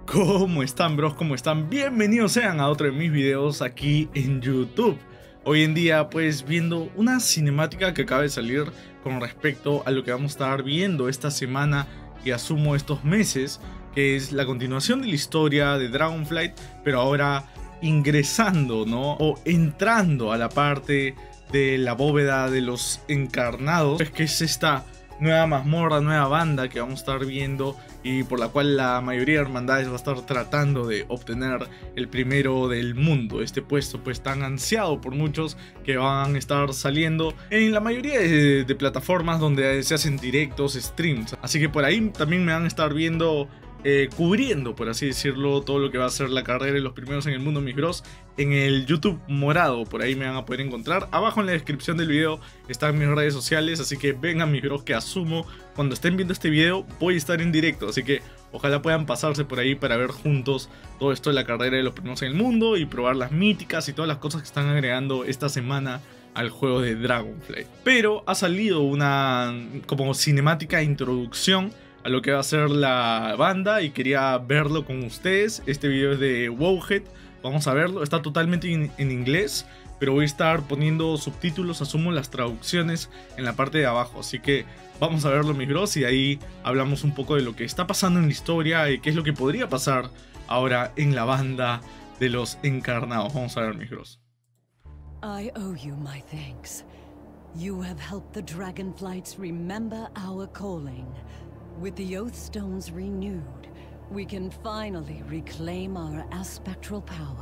¿Cómo están, bros? ¿Cómo están? Bienvenidos sean a otro de mis videos aquí en YouTube. Hoy en día pues viendo una cinemática que acaba de salir con respecto a lo que vamos a estar viendo esta semana y asumo estos meses, que es la continuación de la historia de Dragonflight, pero ahora ingresando, ¿no? O entrando a la parte de la bóveda de los encarnados, es que es esta nueva mazmorra, nueva banda que vamos a estar viendo y por la cual la mayoría de hermandades va a estar tratando de obtener el primero del mundo, este puesto pues tan ansiado por muchos que van a estar saliendo en la mayoría de plataformas donde se hacen directos, streams, así que por ahí también me van a estar viendo cubriendo, por así decirlo, todo lo que va a ser la carrera de los primeros en el mundo, mis bros, en el YouTube morado. Por ahí me van a poder encontrar. Abajo en la descripción del video están mis redes sociales, así que vengan, mis bros, que asumo cuando estén viendo este video voy a estar en directo, así que ojalá puedan pasarse por ahí para ver juntos todo esto de la carrera de los primeros en el mundo y probar las míticas y todas las cosas que están agregando esta semana al juego de Dragonflight. Pero ha salido una como cinemática de introducción a lo que va a ser la banda y quería verlo con ustedes. Este video es de Wowhead, vamos a verlo, está totalmente en inglés, pero voy a estar poniendo subtítulos, asumo las traducciones en la parte de abajo, así que vamos a verlo, mis bros, y de ahí hablamos un poco de lo que está pasando en la historia y qué es lo que podría pasar ahora en la banda de los encarnados. Vamos a ver, mis bros. I owe you my thanks. You have helped the Dragonflights remember our calling. With the Oath Stones renewed, we can finally reclaim our aspectral power.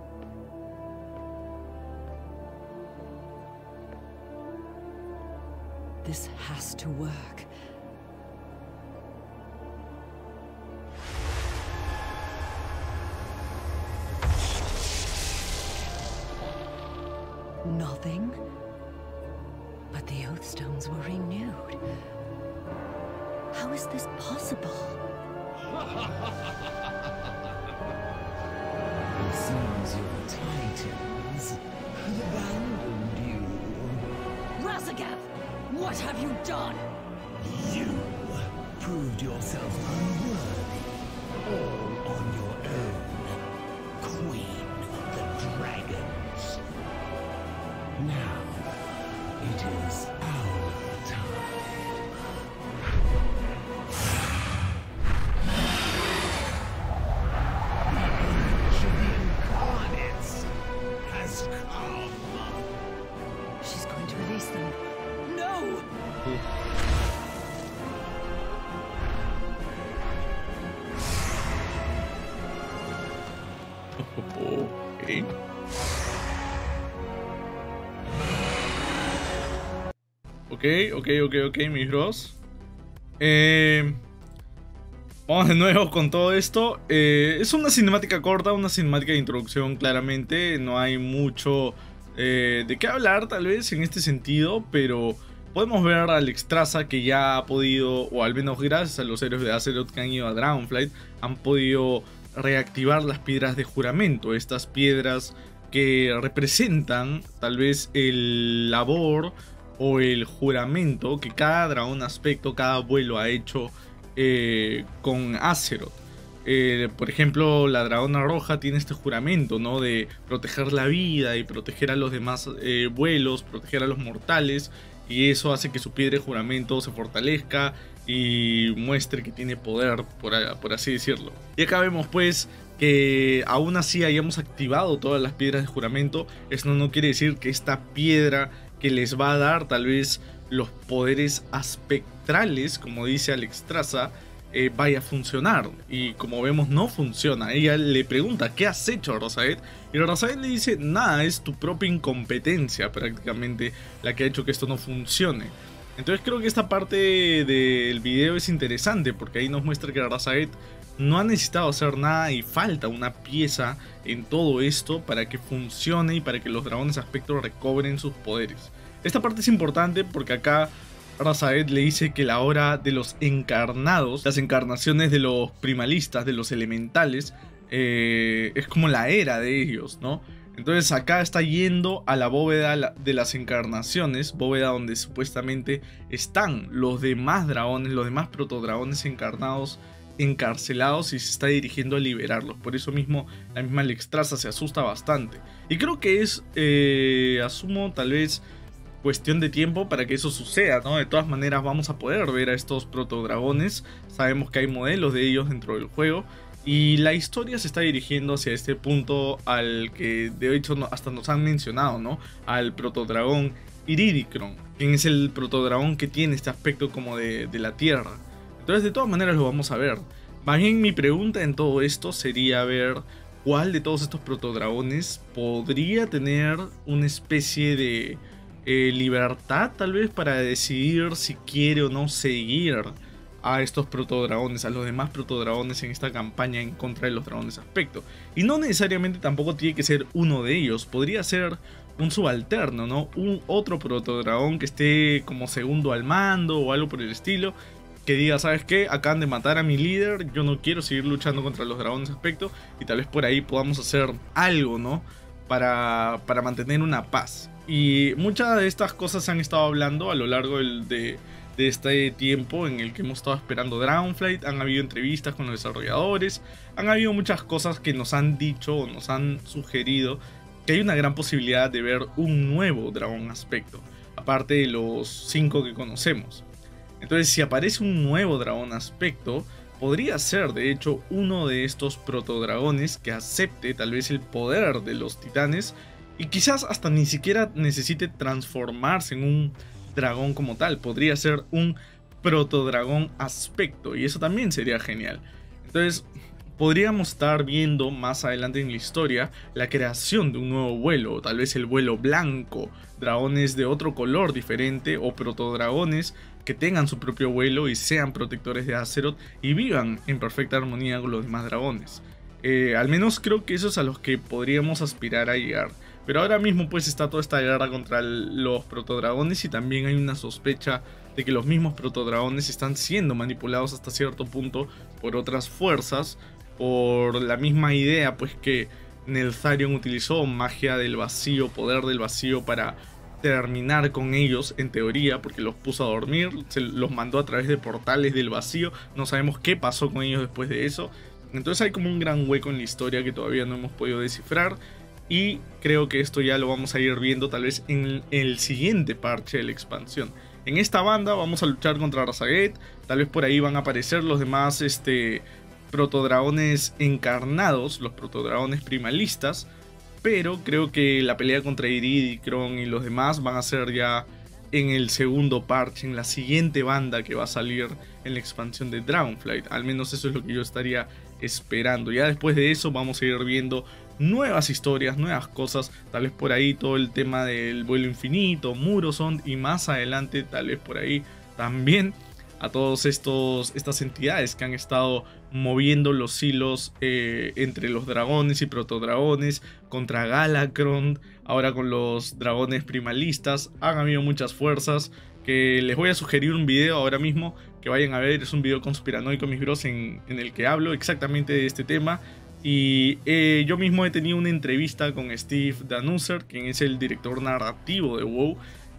This has to work. Nothing? But the Oath Stones were renewed. How is this possible? It seems your titans have abandoned you. Razagath! What have you done? You proved yourself unworthy, all on your own. Queen of the Dragons. Now, it is our time. She's going to release them. No! Okay. Ok, mis bros. Vamos de nuevo con todo esto. Es una cinemática corta, una cinemática de introducción, claramente. No hay mucho de qué hablar, tal vez, en este sentido, pero podemos ver a Alexstrasza que ya ha podido, o al menos gracias a los héroes de Azeroth que han ido a Dragonflight, han podido reactivar las piedras de juramento. Estas piedras que representan tal vez el labor o el juramento que cada dragón aspecto, cada vuelo ha hecho con Azeroth. Por ejemplo, la dragona roja tiene este juramento, ¿no? De proteger la vida y proteger a los demás vuelos, proteger a los mortales, y eso hace que su piedra de juramento se fortalezca y muestre que tiene poder, por así decirlo. Y acá vemos pues que aún así hayamos activado todas las piedras de juramento. Esto no quiere decir que esta piedra que les va a dar tal vez los poderes aspectrales, como dice Alexstrasza, vaya a funcionar. Y como vemos, no funciona. Ella le pregunta: ¿qué has hecho, Rosaed? Y Rosaed le dice: nada, es tu propia incompetencia prácticamente la que ha hecho que esto no funcione. Entonces creo que esta parte del video es interesante, porque ahí nos muestra que Rosaed no ha necesitado hacer nada y falta una pieza en todo esto para que funcione y para que los dragones aspectos recobren sus poderes. Esta parte es importante porque acá Rosaed le dice que la hora de los encarnados, las encarnaciones de los primalistas, de los elementales, es como la era de ellos, ¿no? Entonces acá está yendo a la bóveda de las encarnaciones, bóveda donde supuestamente están los demás dragones, los demás protodragones encarnados encarcelados y se está dirigiendo a liberarlos. Por eso mismo la misma Alexstrasza se asusta bastante. Y creo que es, asumo tal vez cuestión de tiempo para que eso suceda, ¿no? De todas maneras vamos a poder ver a estos protodragones. Sabemos que hay modelos de ellos dentro del juego. Y la historia se está dirigiendo hacia este punto al que de hecho hasta nos han mencionado, ¿no? Al protodragón Iridicron, quien es el protodragón que tiene este aspecto como de la Tierra. Entonces de todas maneras lo vamos a ver. Más bien mi pregunta en todo esto sería ver cuál de todos estos protodragones podría tener una especie de libertad tal vez para decidir si quiere o no seguir a estos protodragones, a los demás protodragones en esta campaña en contra de los dragones aspecto. Y no necesariamente tampoco tiene que ser uno de ellos, podría ser un subalterno, ¿no? Un otro protodragón que esté como segundo al mando o algo por el estilo, que diga, ¿sabes qué? Acaban de matar a mi líder, yo no quiero seguir luchando contra los dragones aspecto, y tal vez por ahí podamos hacer algo, ¿no? Para mantener una paz. Y muchas de estas cosas se han estado hablando a lo largo de este tiempo en el que hemos estado esperando Dragonflight. Han habido entrevistas con los desarrolladores, han habido muchas cosas que nos han dicho o nos han sugerido que hay una gran posibilidad de ver un nuevo dragón aspecto, aparte de los 5 que conocemos. Entonces si aparece un nuevo dragón aspecto, podría ser de hecho uno de estos protodragones que acepte tal vez el poder de los titanes y quizás hasta ni siquiera necesite transformarse en un dragón como tal. Podría ser un protodragón aspecto y eso también sería genial. Entonces podríamos estar viendo más adelante en la historia la creación de un nuevo vuelo, tal vez el vuelo blanco, dragones de otro color diferente o protodragones que tengan su propio vuelo y sean protectores de Azeroth y vivan en perfecta armonía con los demás dragones. Al menos creo que eso es a los que podríamos aspirar a llegar. Pero ahora mismo pues está toda esta guerra contra los protodragones y también hay una sospecha de que los mismos protodragones están siendo manipulados hasta cierto punto por otras fuerzas, por la misma idea pues que Neltharion utilizó magia del vacío, poder del vacío para terminar con ellos en teoría, porque los puso a dormir, se los mandó a través de portales del vacío, no sabemos qué pasó con ellos después de eso. Entonces hay como un gran hueco en la historia que todavía no hemos podido descifrar. Y creo que esto ya lo vamos a ir viendo tal vez en el siguiente parche de la expansión. En esta banda vamos a luchar contra Razagate. Tal vez por ahí van a aparecer los demás protodragones encarnados, los protodragones primalistas. Pero creo que la pelea contra Iridicron y los demás van a ser ya en el segundo parche, en la siguiente banda que va a salir en la expansión de Dragonflight. Al menos eso es lo que yo estaría esperando. Ya después de eso vamos a ir viendo nuevas historias, nuevas cosas, tal vez por ahí todo el tema del vuelo infinito, Murozond y más adelante tal vez por ahí también a todos estas entidades que han estado moviendo los hilos entre los dragones y protodragones, contra Galakron, ahora con los dragones primalistas. Han habido muchas fuerzas que les voy a sugerir un video ahora mismo que vayan a ver. Es un video conspiranoico, mis bros, en el que hablo exactamente de este tema. Y yo mismo he tenido una entrevista con Steve Danuser, quien es el director narrativo de WoW.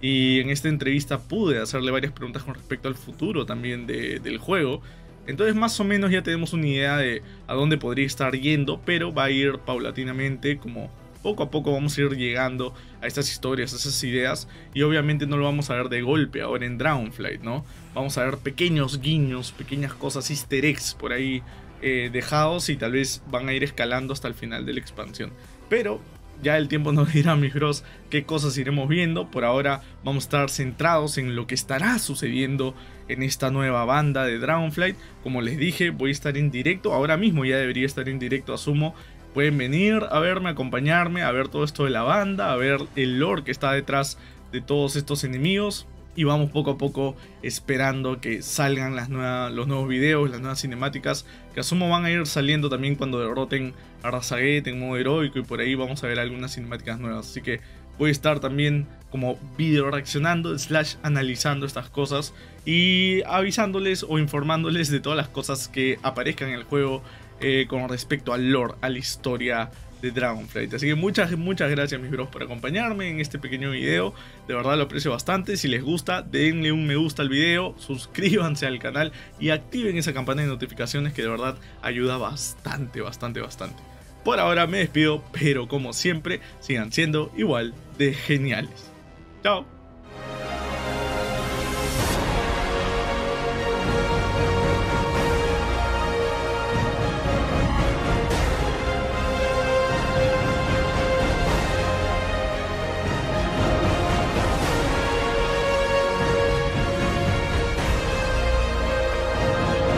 Y en esta entrevista pude hacerle varias preguntas con respecto al futuro también del juego. Entonces más o menos ya tenemos una idea de a dónde podría estar yendo, pero va a ir paulatinamente, como poco a poco vamos a ir llegando a estas historias, a esas ideas. Y obviamente no lo vamos a ver de golpe ahora en Dragonflight, ¿no? Vamos a ver pequeños guiños, pequeñas cosas, easter eggs por ahí dejados, y tal vez van a ir escalando hasta el final de la expansión. Pero ya el tiempo nos dirá, mis bros, qué cosas iremos viendo. Por ahora vamos a estar centrados en lo que estará sucediendo en esta nueva banda de Dragonflight. Como les dije, voy a estar en directo, ahora mismo ya debería estar en directo, asumo. Pueden venir a verme, acompañarme, a ver todo esto de la banda, a ver el lore que está detrás de todos estos enemigos. Y vamos poco a poco esperando que salgan los nuevos videos, las nuevas cinemáticas, que asumo van a ir saliendo también cuando derroten a Razagate en modo heroico, y por ahí vamos a ver algunas cinemáticas nuevas. Así que voy a estar también como video reaccionando / analizando estas cosas y avisándoles o informándoles de todas las cosas que aparezcan en el juego con respecto al lore, a la historia de Dragonflight. Así que muchas gracias mis bros por acompañarme en este pequeño video. De verdad lo aprecio bastante. Si les gusta, denle un me gusta al video, suscríbanse al canal y activen esa campana de notificaciones que de verdad ayuda bastante. Por ahora me despido, pero como siempre, sigan siendo igual de geniales. Chao.